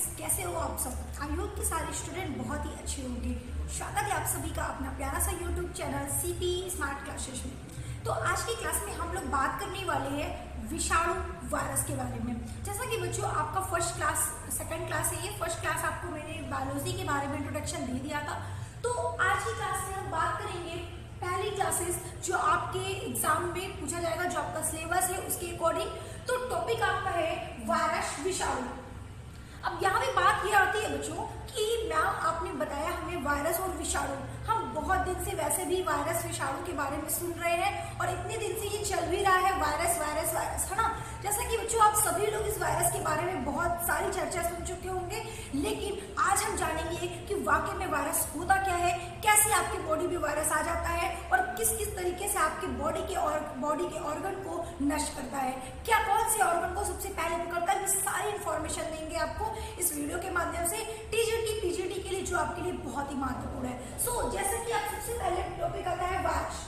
कैसे हो आप सब? आई होप कि सारे स्टूडेंट बहुत ही अच्छे होंगे। स्वागत है आप सभी का अपना प्यारा सा YouTube channel CP smart classes में। तो आज की क्लास में हम लोग बात करने वाले हैं विषाणु वायरस के बारे में। जैसा कि बच्चों आपका फर्स्ट क्लास सेकंड क्लास है, ये फर्स्ट क्लास आपको मैंने बायोलॉजी के बारे में इंट्रोडक्शन दे दिया था। तो आज की क्लास में हम बात करेंगे पहली क्लासेस जो आपके एग्जाम में पूछा जाएगा, जो आपका सिलेबस है उसके अकॉर्डिंग। तो टॉपिक आपका है वायरस विषाणु। अब यहाँ पे बात ये आती है बच्चों कि मैम आपने बताया हमें वायरस और विषाणु, हम बहुत दिन से वैसे भी वायरस विषाणु के बारे में सुन रहे हैं और इतने दिन से ये चल भी रहा है वायरस वायरस वायरस, है ना। जैसा कि बच्चों आप सभी लोग इस वायरस के बारे में बहुत सारी चर्चा सुन चुके होंगे, लेकिन आज हम जानेंगे कि वाकई में वायरस होता क्या है, कैसे आपकी बॉडी में वायरस आ जाता है और किस किस तरीके से आपकी बॉडी के ऑर्गन को नष्ट करता है, क्या कौन से ऑर्गन को सबसे पहले पकड़ता है। ये सारी इंफॉर्मेशन देंगे आपको इस वीडियो के माध्यम से टीजीटी पीजीटी के लिए, जो आपके लिए बहुत ही महत्वपूर्ण है। सो जैसे कि आप सबसे पहले टॉपिक आता है वायरस।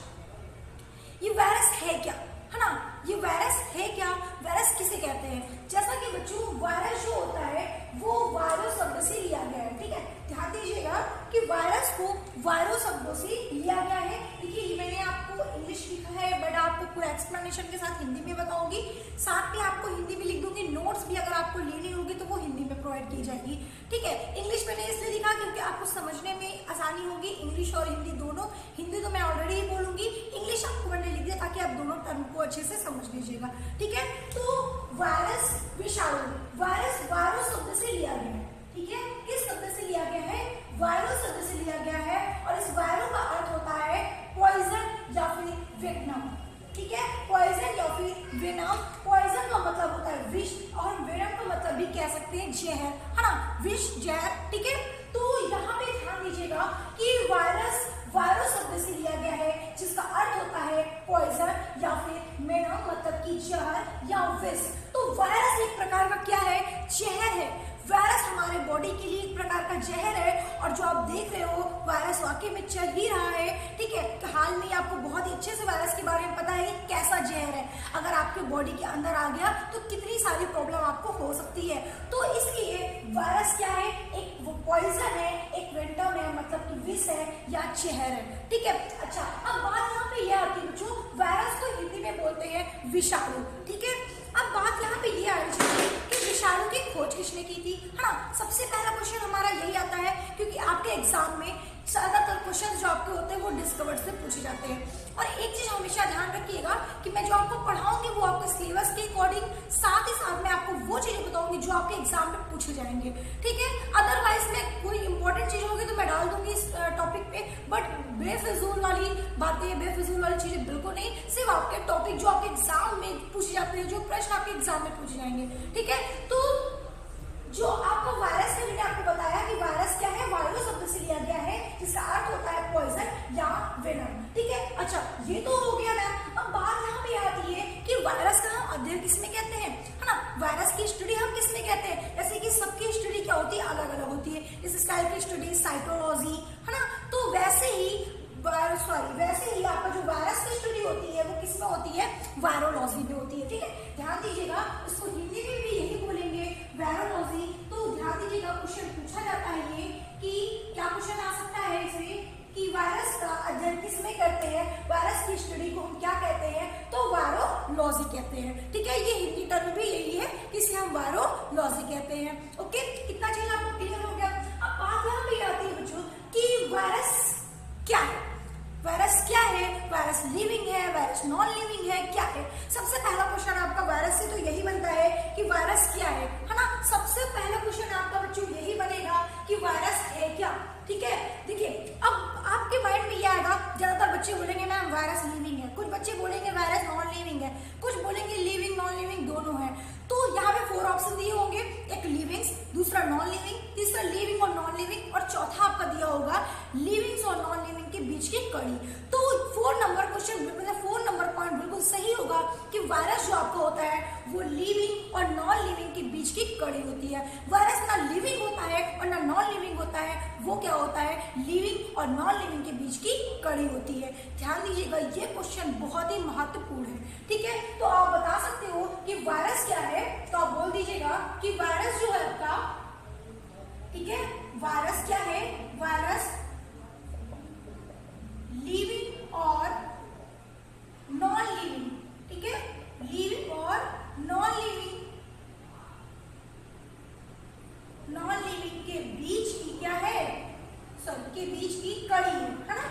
ये वायरस है क्या, है ना। ये वायरस है क्या, वायरस किसे कहते हैं। जैसा कि बच्चों वायरस जो होता है वो वायरो शब्द से लिया गया है, ठीक है। ध्यान दीजिएगा कि वायरस को वायरो शब्दों से लिया गया है। देखिए मैंने आपको इंग्लिश लिखा है, बट आपको पूरा एक्सप्लेनेशन के साथ हिंदी में बताऊंगी, साथ में आपको हिंदी में लिख दूंगी। नोट्स भी अगर आपको लेनी होगी तो वो हिंदी में प्रोवाइड की जाएगी, ठीक है। इंग्लिश मैंने इसलिए लिखा क्योंकि आपको समझने में आसानी होगी, इंग्लिश और हिंदी दोनों। हिंदी तो मैं ऑलरेडी ही बोलूंगी, इंग्लिश आपको मैंने लिख दिया ताकि आप दोनों टर्म को अच्छे से समझ लीजिएगा, ठीक है। तो वायरस विषाणु, वायरस वायरो शब्द से लिया गया है, ठीक है। किस शब्द से लिया गया है, वायरो शब्द से लिया गया है। और इस वायरो का अर्थ होता है पॉइजन या फिर वेनम, ठीक है। पॉइजन या फिर वेनम। पॉइजन का मतलब होता है विष और वेनम का मतलब भी कह सकते हैं जहर, है ना, विष जहर, ठीक है। तो यहाँ पे ध्यान दीजिएगा कि वायरस वायरो शब्द से लिया गया है, जिसका अर्थ होता है पॉइजन या फिर वेनम मतलब कि जहर या विष। तो वायरस एक प्रकार का क्या है, जहर है। वायरस हमारे बॉडी के लिए एक प्रकार का जहर है। और जो आप देख रहे हो वायरस वाकई में चल ही रहा है, ठीक है। हाल में आपको बहुत ही अच्छे से वायरस के बारे में पता है कि कैसा जहर है, अगर आपके बॉडी के अंदर आ गया तो कितनी सारी प्रॉब्लम आपको हो सकती है। तो इसलिए वायरस क्या है, एक पॉइजन है, एक वेंटम है मतलब कि विष है या जहर है, ठीक है। अच्छा अब बात यहाँ पे यह आती है बच्चों, वायरस को हिंदी में बोलते हैं विषाणु, ठीक है। अब बात यहाँ पे ये आनी चाहिए कि विषाणु की खोज किसने की थी, है ना। सबसे पहला क्वेश्चन हमारा यही आता है क्योंकि आपके एग्जाम में ज्यादातर क्वेश्चन जो आपके होते हैं वो डिस्कवर्ड से पूछे जाते हैं। और एक चीज हमेशा ध्यान रखिएगा कि मैं जो आपको पढ़ाऊंगी वो आपके सिलेबस के अकॉर्डिंग, साथ ही साथ मैं आपको वो चीजें बताऊंगी जो आपके एग्जाम में पूछे जाएंगे, ठीक है। अदरवाइज में कोई इंपॉर्टेंट चीज होगी तो मैं डाल दूंगी इस टॉपिक पे, बट बेफिजूल वाली बातें, बेफिजूल वाली चीजें बिल्कुल नहीं। सिर्फ आपके टॉपिक जो आपके एग्जाम में पूछे जाते हैं, जो प्रश्न आपके एग्जाम में पूछे जाएंगे, ठीक है। तो जो आपको वायरस है, मैंने आपको बताया कि वायरस क्या है, वायरो शब्द से लिया गया है, जिसका अर्थ होता है पॉइजन या वेनम, ठीक है। अच्छा ये तो हो गया ना। अब बात यहाँ पे आती है कि वायरस का हम अध्ययन किसमें कहते हैं, है ना। वायरस की स्टडी हम किसमें कहते हैं, जैसे कि सबकी स्टडी क्या होती है, अलग अलग होती है। इस स्टाइल की स्टडी साइटोलॉजी, है ना। तो वैसे ही आपका जो वायरस की स्टडी होती है वो किसमें होती है, वायरोलॉजी में होती है, ठीक है। ध्यान दीजिएगा, इसको हिंदी में भी यही बोलेंगे वायरोलॉजी। तो ध्यान दीजिएगा, क्वेश्चन पूछा जाता है ये कि क्या क्वेश्चन आ सकता है इसे कि वायरस का अध्ययन किसमें करते हैं, वायरस की स्टडी को हम क्या कहते हैं, तो वायरोलॉजी कहते हैं, ठीक है। ये हिंदी टर्म भी यही है, इसे हम वायरोलॉजी कहते हैं, ओके। कितना चीज आपको क्लियर हो गया। अब बात यहाँ पे आती है बच्चों कि वायरस क्या है, वायरस क्या है, वायरस लिविंग है, वायरस नॉन लिविंग है, क्या है। सबसे पहला क्वेश्चन आपका वायरस से तो यही बनता है कि वायरस क्या है ना। सबसे पहला क्वेश्चन आपका बच्चों यही बनेगा कि वायरस है क्या, ठीक है। देखिए अब आपके माइंड में ये आएगा, ज्यादातर बच्चे बोलेंगे मैम वायरस लिविंग है, कुछ बच्चे बोलेंगे वायरस नॉन लिविंग है, कुछ बोलेंगे लिविंग नॉन लिविंग दोनों है। तो यहाँ पे 4 ऑप्शन दिए होंगे, एक लिविंग, दूसरा नॉन लिविंग, तीसरा लिविंग और नॉन लिविंग, और चौथा आपका दिया होगा लिविंग्स और नॉन लिविंग के बीच की कड़ी। तो 4 नंबर क्वेश्चन मतलब 4 नंबर पॉइंट बिल्कुल सही होगा कि वायरस जो आपका होता है वो लिविंग और नॉन लिविंग के बीच की कड़ी होती है। वायरस ना लिविंग होता है और ना नॉन लिविंग होता है, वो क्या होता है, लिविंग और नॉन लिविंग के बीच की कड़ी होती है। ध्यान दीजिएगा, ये क्वेश्चन बहुत ही महत्वपूर्ण है, ठीक है। तो आप बता सकते हो कि वायरस क्या है, तो आप बोल दीजिएगा कि वायरस जो है आपका वायरस क्या है? वायरस लिविंग और नॉन लिविंग, ठीक है, लिविंग और नॉन लिविंग, नॉन लिविंग के बीच की क्या है? सॉरी, के बीच की कड़ी है ना,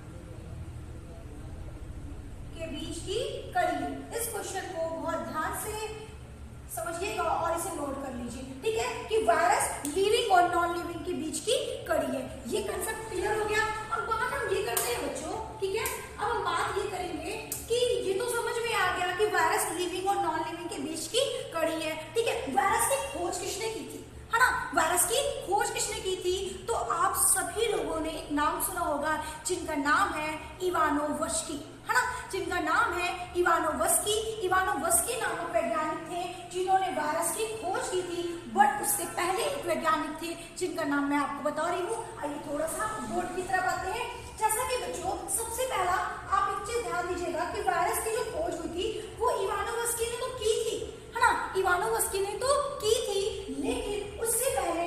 के बीच की कड़ी है। इस क्वेश्चन को बहुत ध्यान से समझिएगा और इसे नोट कर लीजिए, ठीक है, कि वायरस लिविंग और नॉन लिविंग के बीच की कड़ी है। ये कंसेप्ट क्लियर हो गया। अब बात हम ये करते हैं बच्चों, ठीक है, अब हम बात ये करेंगे कि ये तो समझ में आ गया कि वायरस लिविंग और नॉन लिविंग के बीच की कड़ी है, ठीक है। वायरस की खोज किसने की थी, है ना? वायरस की खोज किसने की थी? तो आप सभी लोगों ने एक नाम सुना होगा जिनका नाम है इवानोवस्की, है ना, जिनका नाम है इवानोवस्की। इवानोवस्की नामक वैज्ञानिक थे जिन्होंने वायरस की खोज की थी। बट उससे पहले एक वैज्ञानिक थे जिनका नाम मैं आपको बता रही हूँ। आइए थोड़ा सा बोर्ड की तरफ आते हैं। जैसा कि बच्चों, सबसे पहला आप एक चीज ध्यान दीजिएगा कि वायरस की जो खोज हुई थी वो इवानोवस्की ने तो की थी, है ना, इवानोवस्की ने तो की थी, लेकिन उससे पहले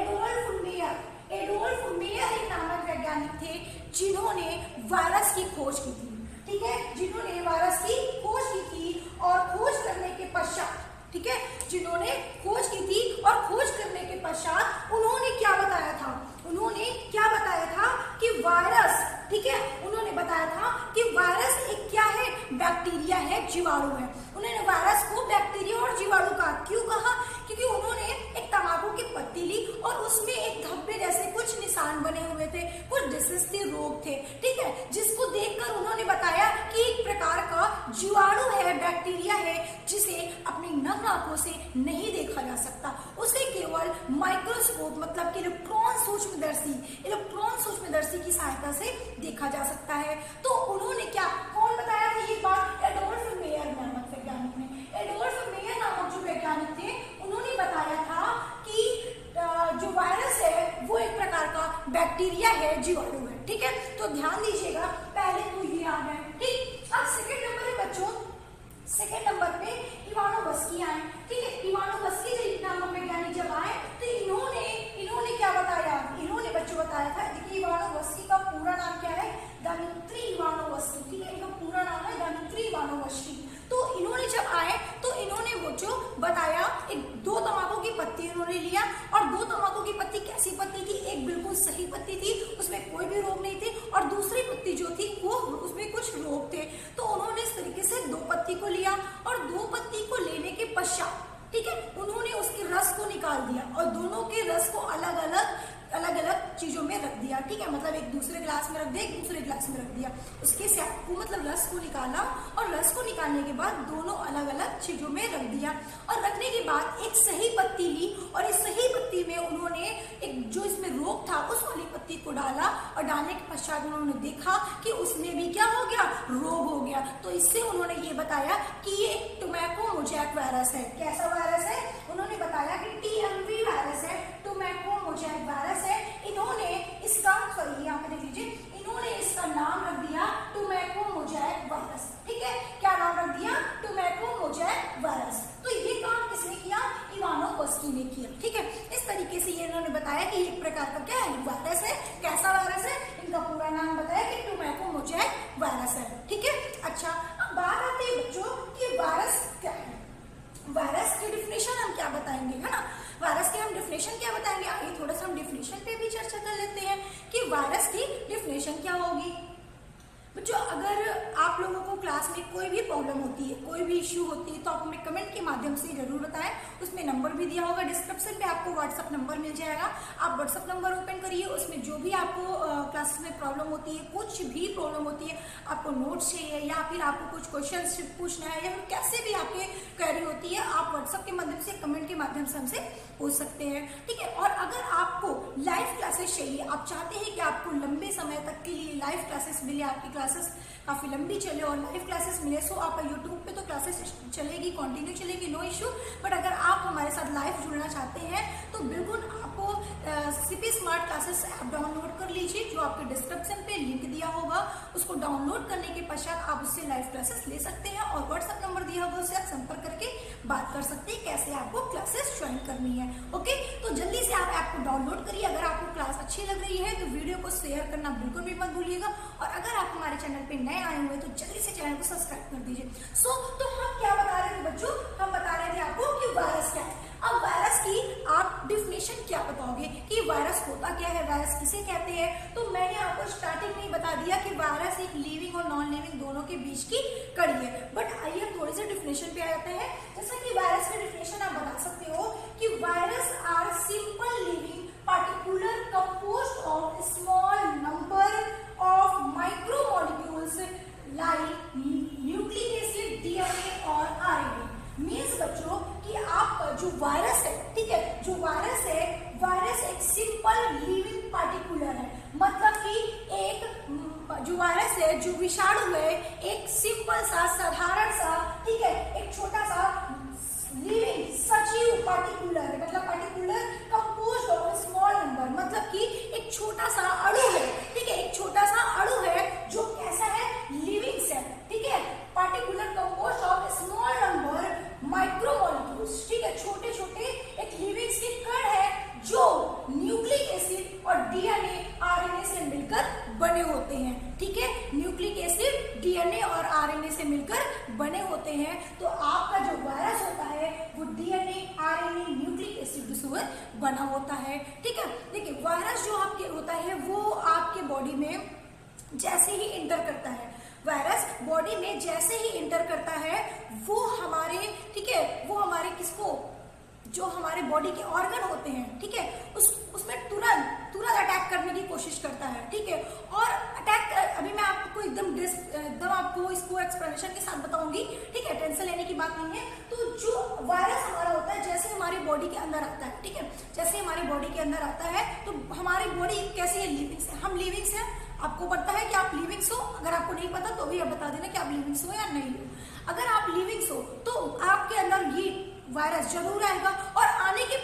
एडोल्फ मेयर एक नामक वैज्ञानिक थे जिन्होंने वायरस की खोज की थी, ठीक है, जिन्होंने वायरस की खोज की थी। और खोज करने के पश्चात, ठीक है, जिन्होंने खोज की थी और खोज करने के पश्चात उन्होंने क्या बताया था? उन्होंने क्या बताया था कि वायरस, ठीक है, उन्होंने बताया था कि वायरस एक क्या है? बैक्टीरिया है, जीवाणु है। उन्होंने वायरस को बैक्टीरिया और जीवाणु कहा। क्यों कहा? क्योंकि उन्होंने एक तंबाकू की पत्ती ली और उसमें एक धब्बे जैसे कुछ निशान बने हुए थे, कुछ डिसीज थे, रोग थे, ठीक है, जिसको देखकर उन्होंने बताया कि एक प्रकार का जीवाणु है, बैक्टीरिया है, जिसे अपनी नग्न आंखों से नहीं देखा जा सकता, उसे केवल माइक्रोस्कोप मतलब कि इलेक्ट्रॉन सूक्ष्मदर्शी की सहायता से देखा जा सकता है। तो उन्होंने क्या, कौन बताया था ये बात? एडोल्फ मेयर नामक वैज्ञानिक ने। एडोल्फ मेयर नामक जो वैज्ञानिक थे उन्होंने बताया था कि जो वायरस है वो एक प्रकार का बैक्टीरिया है, जीवाणु है, ठीक है। तो ध्यान दीजिएगा, पहले तो ये आ गए, ठीक। अब सेकंड नंबर है बच्चों, सेकंड नंबर पे इवानोवस्की आए, ठीक है। इवानोवस्की नामक वैज्ञानिक जब आए तो इन्होंने क्या बताया? इन्होंने बच्चों बताया था, देखिए इवानोवस्की का पूरा नाम क्या है? दिमित्री इवानोवस्की, ठीक है, इनका पूरा नाम है दिमित्री इवानोवस्की। तो इन्होंने जब आए तो इन्होंने वो जो बताया, एक दो तंबाकू की पत्ती इन्होंने लिया और दो तंबाकू की पत्ती कैसी पत्ती थी? एक बिल्कुल सही पत्ती थी, उसमें कोई भी रोग नहीं थे, और दूसरी पत्ती जो थी वो उसमें कुछ रोग थे। तो उन्होंने इस तरीके से दो पत्ती को लिया और दो पत्ती को लेने के पश्चात, ठीक है, उन्होंने उसके रस को निकाल दिया और दोनों के रस को अलग अलग चीजों में रख दिया, ठीक है, मतलब एक दूसरे गिलास में रख दिया, एक दूसरे गिलास में रख दिया, उसके सैप को मतलब रस को निकाला और रस को निकालने के बाद दोनों अलग अलग चीजों में रख दिया। और रखने के बाद एक सही पत्ती ली और इस सही पत्ती में उन्होंने एक जो इसमें रोग था उस वाली पत्ती को डाला और डालने के पश्चात उन्होंने देखा कि उसमें भी क्या हो गया? रोग हो गया। तो इससे उन्होंने ये बताया कि ये एक टोबैको मोजैक वायरस है। कैसा वायरस है? उन्होंने बताया कि TMV वायरस है, टोबैको मोजैक वायरस है। इन्होंने इसका, सॉरी यहाँ पे देख लीजिए, इन्होंने इसका नाम रख दिया टोबैको मोजैक वायरस, ठीक है। क्या नाम रख दिया? Tobacco mosaic virus. तो ये काम किसने किया? इवानोवस्की ने किया, ठीक है। इस तरीके से ये इन्होंने बताया कि एक प्रकार का क्या है? वायरस है। कैसा वायरस है? इनका पूरा नाम बताया कि टोबैको मोजैक वायरस है, ठीक है। अच्छा, अब बात आती है बच्चों कि वायरस क्या है। वायरस की डिफिनेशन हम क्या बताएंगे, है ना, वायरस की हम डिफिनेशन क्या बताएंगे। आइए थोड़ा सा हम डिफिनेशन पे भी चर्चा कर लेते हैं कि वायरस की डिफिनेशन क्या होगी। बच्चों, अगर आप लोगों को क्लास में कोई भी प्रॉब्लम होती है, कोई भी इश्यू होती है, तो आप हमें कमेंट के माध्यम से जरूर बताएं। उसमें नंबर भी दिया होगा, डिस्क्रिप्शन पे आपको व्हाट्सएप नंबर मिल जाएगा। आप व्हाट्सएप नंबर ओपन करिए, उसमें जो भी आपको क्लासेस में प्रॉब्लम होती है, कुछ भी प्रॉब्लम होती है, आपको नोट्स चाहिए या फिर आपको कुछ क्वेश्चन पूछना है या फिर कैसे भी आपकी क्वेरी होती है, आप व्हाट्सएप के माध्यम से, कमेंट के माध्यम से हमसे पूछ सकते हैं, ठीक है। और अगर आपको लाइव क्लासेस चाहिए, आप चाहते हैं कि आपको लंबे समय तक के लिए लाइव क्लासेस मिले, आपकी क्लासेस काफी लंबी चले और लाइव क्लासेस मिले, सो आप यूट्यूब पे तो क्लासेस चलेगी, कंटिन्यू चलेगी, नो इश्यू। बट अगर आप हमारे साथ लाइव जुड़ना चाहते हैं तो बिल्कुल आपको CP smart classes app download कर लीजिए, जो आपके डिस्क्रिप्शन पे लिंक दिया होगा। उसको डाउनलोड करने के पश्चात आप उससे लाइव क्लासेस ले सकते हैं और व्हाट्सएप नंबर दिया होगा, उससे आप संपर्क करके बात कर सकते हैं कैसे आपको क्लासेस ज्वाइन करनी है। ओके, तो जल्दी से आप ऐप को डाउनलोड करिए। अगर आपको अच्छी लग रही है तो वीडियो को शेयर करना बिल्कुल भी मत भूलिएगा, और अगर आप हमारे चैनल पे नए आए हुए तो जल्दी से चैनल को सब्सक्राइब कर दीजिए। तो हम क्या बता रहे थे बच्चों, हम बता रहे थे आपको कि वायरस क्या है। अब वायरस की आप डिफिनेशन क्या बताओगे कि वायरस होता क्या है, वायरस किसे कहते हैं। तो मैंने आपको स्टार्टिंग में ही बता दिया कि वायरस एक लिविंग और नॉन लिविंग दोनों के बीच की कड़ी है। बट आइए थोड़ी सी डिफिनेशन पे आ जाते हैं। जैसा कि वायरस की डिफिनेशन आप बता सकते हो कि virus are simple living particular composed of small number of micromolecules like nucleic acid, DNA और आरएनए। मीन्स बच्चों कि आपका जो वायरस है, ठीक है, जो वायरस है, वायरस एक सिंपल लिविंग पार्टिकुलर है। मतलब कि एक जो वायरस है, जो विषाणु है, एक सिंपल सा, साधारण सा, ठीक है, एक छोटा सा लिविंग सजीव पार्टिकुलर है। मतलब particular composed of small number, मतलब कि एक छोटा सा अणु है, ठीक है, एक छोटा सा अणु है जो कैसा है, लिविंग सेल, ठीक है, particular composed of small number micromolecules, ठीक है, छोटे छोटे एक लिविंग के कण है जो न्यूक्लिक एसिड और डीएनए आरएनए से मिलकर बने होते हैं, ठीक है, न्यूक्लिक एसिड, डीएनए और आरएनए से मिलकर बने होते हैं। तो आपका जो वायरस होता है वो डीएनए, आरएनए, न्यूक्लिक एसिड से बना होता है, ठीक है। देखिए वायरस जो आपके होता है वो आपके बॉडी में जैसे ही इंटर करता है, वायरस बॉडी में जैसे ही इंटर करता है वो हमारे, ठीक है, वो हमारे किसको, जो हमारे बॉडी के ऑर्गन होते हैं, ठीक है, उसमें तुरंत अटैक करने की कोशिश करता है, ठीक है। और अटैक अभी मैं आपको एकदम आपको इसको एक्सप्लेनेशन के साथ बताऊंगी, ठीक है, टेंशन लेने की बात नहीं है। तो जो वायरस हमारा होता है जैसे हमारी बॉडी के अंदर आता है, ठीक है, जैसे हमारी बॉडी के अंदर आता है तो हमारी बॉडी कैसी है, लिविंग्स है, हम लिविंग्स हैं। आपको पता है कि आप लिविंग्स हो, अगर आपको नहीं पता तो भी आप बता देना कि आप लिविंग्स हो या नहीं हो। अगर आप लिविंग्स हो तो आपके अंदर ये वायरस जरूर आएगा, और आने के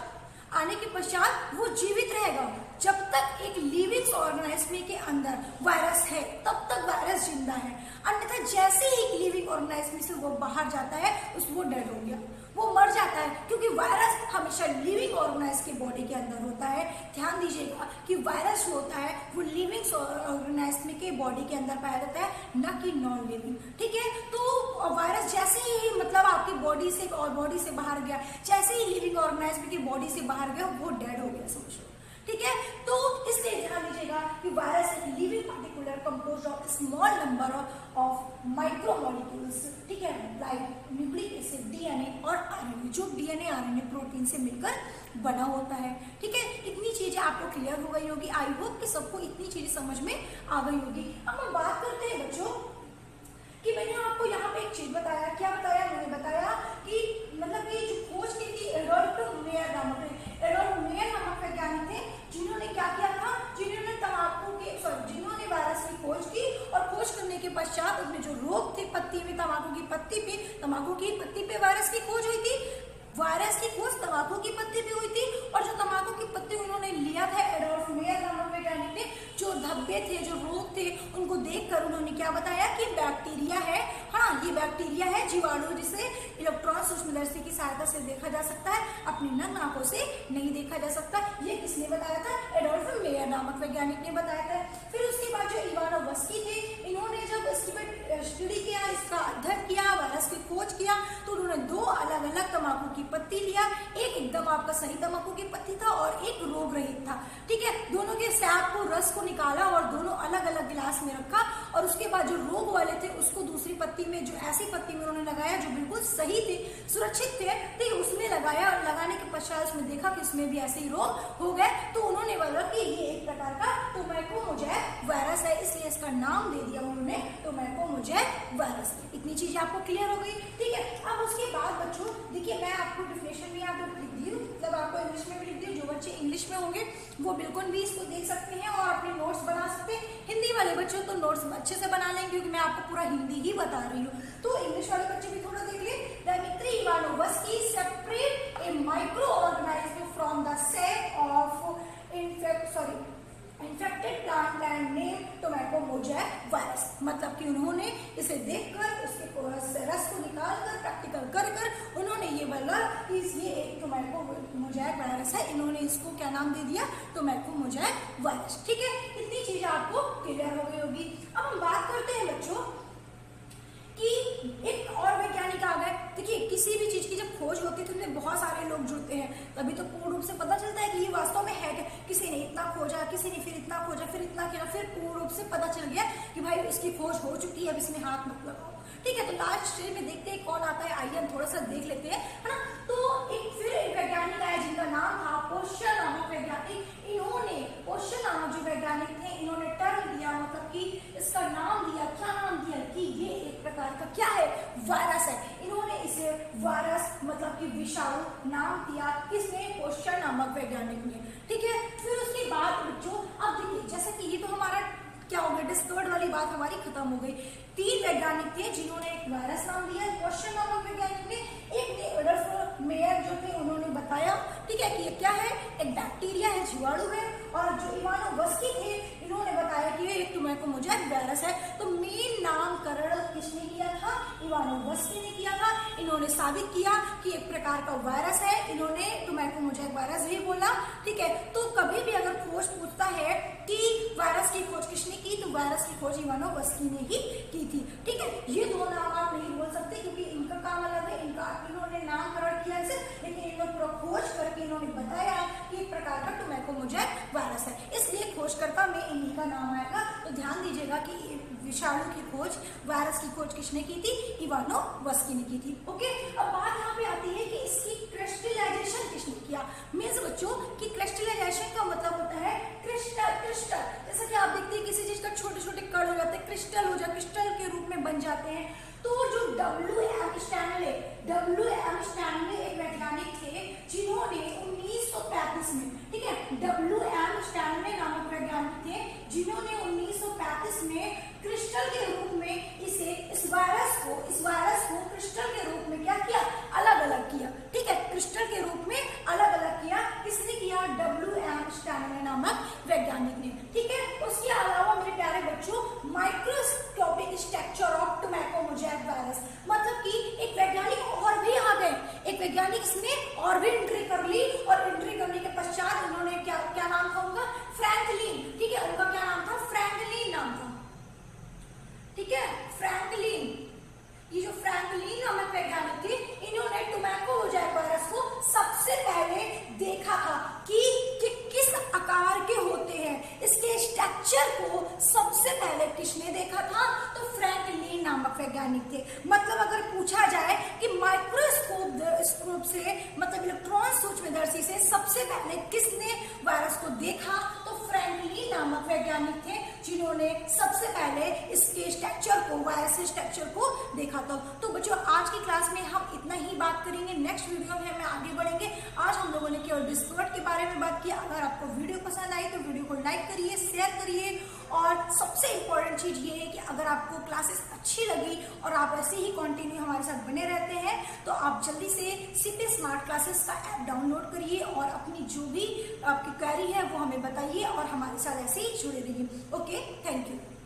पश्चात वो जीवित रहेगा। जब तक एक लिविंग ऑर्गेनिज्म के अंदर वायरस है तब तक वायरस जिंदा है, अन्यथा जैसे ही एक लिविंग ऑर्गेनिज्म से वो बाहर जाता है वो डेड हो गया, वो मर जाता है, क्योंकि वायरस हमेशा लिविंग ऑर्गेनिज्म के बॉडी के अंदर होता है। ध्यान दीजिएगा कि वायरस जो होता है वो लिविंग ऑर्गेनिज्म के बॉडी के अंदर पाया जाता है, न कि नॉन लिविंग, ठीक है। तो वायरस जैसे ही मतलब आपकी बॉडी से और बॉडी से बाहर गया, जैसे ही लिविंग ऑर्गेनिज्म की बॉडी से बाहर गया वो डेड हो गया, समझो, ठीक है। तो इसलिए ध्यान दीजिएगा कि वायरस एक living particular composed of small number of micromolecules, ठीक है, लाइक न्यूक्लिक एसिड, डीएनए और आरएनए, जो डीएनए आरएनए प्रोटीन से मिलकर बना होता है, ठीक है। इतनी चीजें आपको क्लियर हो गई होगी, आई होप कि सबको इतनी चीजें समझ में आ गई होगी। अब हम बात करते हैं बच्चों कि मैंने आपको यहाँ पे एक चीज बताया, क्या बताया, मैंने बताया कि मतलब कि जो खोज की थी एडोल्फ मेयर नामक वैज्ञानिक थे, जिन्होंने क्या किया था, जिन्होंने वायरस की खोज की, और खोज करने के पश्चात उसमें जो रोग थे पत्ती में, तंबाकू की पत्ती पे वायरस की खोज हुई थी। वायरस की खोज तंबाकू की पत्ती पे हुई थी, और जो तंबाकू की पत्ती उन्होंने लिया था एडोल्फ मेयर नामक वैज्ञानिक ने, जो धब्बे थे, जो रोग थे, उनको देखकर उन्होंने क्या बताया कि बैक्टीरिया है, हाँ ये बैक्टीरिया है, जीवाणु, जिसे इलेक्ट्रॉन सूक्ष्मदर्शी की सहायता से देखा जा सकता है, अपनी नग्न आंखों से नहीं देखा जा सकता। ये किसने बताया था, एडोल्फ मेयर नामक वैज्ञानिक ने बताया था। फिर उसके बाद जो इवानोव्स्की थे, इन्होंने जब इसकी स्टडी किया, इसका अध्ययन किया, वायरस की खोज किया, तो उन्होंने दो अलग अलग तंबाकू की पत्ती लिया, एक एकदम आपका सही तंबाकू की पत्ती था और एक रोग रहित था, ठीक है। दोनों के सैप को, रस को निकाला और दोनों अलग अलग गिलास में रखा, और उसके बाद जो रोग वाले थे उसको दूसरी पत्ती में, जो ऐसी पत्ती में उन्होंने लगाया जो बिल्कुल सही थे, सुरक्षित थे, ठीक है, उसमें लगाया, और लगाने के पश्चात उसमें देखा कि उसमें भी ऐसे ही रोग हो गए। तो उन्होंने बोला कि ये एक प्रकार का टोबैको वायरस है, इसलिए इसका नाम दे दिया उन्होंने टोबैको वायरस। इतनी चीज आपको क्लियर हो गई, ठीक है। अब उसके बाद बच्चों देखिए, मैं आपको डिफिनेशन भी यहाँ पे लिख दी हूँ, मतलब आपको इंग्लिश में भी लिख दी। जो बच्चे इंग्लिश में होंगे वो बिल्कुल भी इसको देख सकते हैं और अपने नोट्स बना सकते हैं। हिंदी वाले बच्चों तो नोट्स अच्छे से बना लेंगे, क्योंकि मैं आपको पूरा हिंदी ही बता रही हूँ। तो इंग्लिश वाले बच्चे भी थोड़ा देख ले। Dmitry Ivanovsky separate a microorganism from the cell of infected plant and named tobacco virus. मतलब कि उन्होंने इसे देखकर, उसके रस को निकालकर, प्रैक्टिकल कर उन्होंने ये बोला कि डिजीज, ये एक टोमेटो मोजैक वायरस है। इन्होंने इसको क्या नाम दे दिया, टोमेटो मोजैक वायरस। ठीक है, इतनी चीजें आपको क्लियर हो गई होगी। अब हम बात करते हैं बच्चों कि एक और वैज्ञानिक आ गए। देखिए, किसी भी चीज की जब खोज होती है तो उसमें बहुत सारे लोग जुड़ते हैं, तभी तो पूर्ण रूप से पता चलता है कि ये वास्तव में है क्या। किसी ने इतना खोजा, किसी ने फिर इतना खोजा, फिर इतना किया, फिर पूर्ण रूप से पता चल गया कि भाई इसकी खोज हो चुकी है, अब इसमें हाथ मत लगाओ। ठीक है, तो लास्ट स्टेज में देखते हैं कौन आता है। आइए हम थोड़ा सा देख लेते हैं, है ना। तो फिर एक वैज्ञानिक आया जिनका नाम था पोस्चर नामक वैज्ञानिक। इन्होंने पोस्चर नामक जो वैज्ञानिक थे, इन्होंने टर्म दिया, मतलब कि इसका नाम दिया। क्या नाम दिया कि ये एक प्रकार का क्या है, वायरस है। इन्होंने इसे वायरस मतलब कि विषाणु नाम दिया, किसने, पोस्चर नामक वैज्ञानिक ने। ठीक है, फिर उसके बाद बच्चों अब देखिए, जैसे कि ये तो हमारा क्या हो गया, डिस्कवर्ड वाली बात हमारी खत्म हो गई। 3 वैज्ञानिक थे जिन्होंने एक वायरस नाम दिया, पोस्चर नामक वैज्ञानिक ने। एक ने एडोल्फ मेयर जो थे, उन्होंने बताया, ठीक है, कि ये क्या है, एक बैक्टीरिया है, जीवाणु है। और जो इवानोवस्की थे, इन्होंने बताया कि ये एक टोमेटो मोजैक वायरस है। तो मेन नामकरण किसने किया था, इवानोवस्की ने किया था। इन्होंने साबित किया कि एक प्रकार का वायरस है, इन्होंने टोमेटो मोजैक वायरस ही बोला। ठीक है, तो कभी भी अगर खोज पूछता है कि वायरस की खोज किसने की, तो वायरस की खोज इवानोवस्की ने ही की थी। ठीक है, ये 2 नाम आप नहीं बोल सकते क्योंकि इनका काम अलग है, इन्होंने नामकरण किया है, लेकिन इन्होंने पूरा खोज करके इन्होंने बताया कि एक प्रकार का टोमेटो मोजैक वायरस है, इसलिए खोजकर्ता में इन्हीं का नाम आएगा। तो ध्यान दीजिएगा कि विषाणु की खोज, वायरस की खोज किसने की थी, इवानोवस्की ने की थी। ओके, अब बात यहाँ पे आती है कि इसकी क्रिस्टलाइजेशन किसने किया। मींस बच्चों कि क्रिस्टलाइजेशन का मतलब होता है क्रिस्टल। जैसा कि आप देखते हैं किसी चीज का छोटे छोटे कण हो जाते हैं, क्रिस्टल हो जाते, क्रिस्टल के रूप में बन जाते हैं। तो जो W.M. स्टैनले एक वैज्ञानिक थे जिन्होंने 1935 में, ठीक है, W.M. स्टैनले नामक वैज्ञानिक थे जिन्होंने 1935 में क्रिस्टल के रूप में इस वायरस को क्रिस्टल के रूप में क्या किया, अलग अलग किया। ठीक है, क्रिस्टल के रूप में अलग अलग किया। किसने किया, W.M. स्टैनले नामक वैज्ञानिक ने। ठीक है, उसके अलावा मेरे प्यारे बच्चों, microscopic structure of tomato mosaic virus, मतलब कि एक वैज्ञानिक और भी आ गए, एक वैज्ञानिक इसमें और भी एंट्री कर ली, और एंट्री करने के पश्चात उन्होंने क्या नाम था उनका, फ्रैंकलिन। ठीक है, उनका क्या नाम था, फ्रैंकलिन नाम था। ठीक है, फ्रैंकलिन। ये जो फ्रैंकलिन नामक वैज्ञानिक थे, इन्होंने टोमेटो मोजैक वायरस को सबसे पहले देखा था कि किस आकार के होते हैं। इसके स्ट्रक्चर को सबसे पहले किसने देखा था, तो फ्रैंकलिन नामक वैज्ञानिक थे। मतलब अगर पूछा जाए कि माइक्रोस्कोप से, मतलब इलेक्ट्रॉन सूक्ष्मदर्शी से सबसे पहले किसने वायरस को देखा, तो फ्रैंकलिन नामक वैज्ञानिक थे जिन्होंने सबसे पहले इसके स्ट्रक्चर को, वायरस के स्ट्रक्चर को देखा था। तो बच्चों, आज की क्लास में हम इतना ही बात करेंगे। नेक्स्ट वीडियो में हम आगे बढ़ेंगे। आज हम लोगों ने केवल डिस्कवर्ड के बारे में बात की। अगर आपको वीडियो पसंद आई तो वीडियो को लाइक करिए, शेयर करिए, और सबसे इंपॉर्टेंट चीज ये है कि अगर आपको क्लासेस अच्छी लगी और आप ऐसे ही कंटिन्यू हमारे साथ बने रहते हैं, तो आप जल्दी से सीपी स्मार्ट क्लासेस का ऐप डाउनलोड करिए और अपनी जो भी आपकी क्वेरी है वो हमें बताइए और हमारे साथ ऐसे ही जुड़े रहिए। Okay, thank you.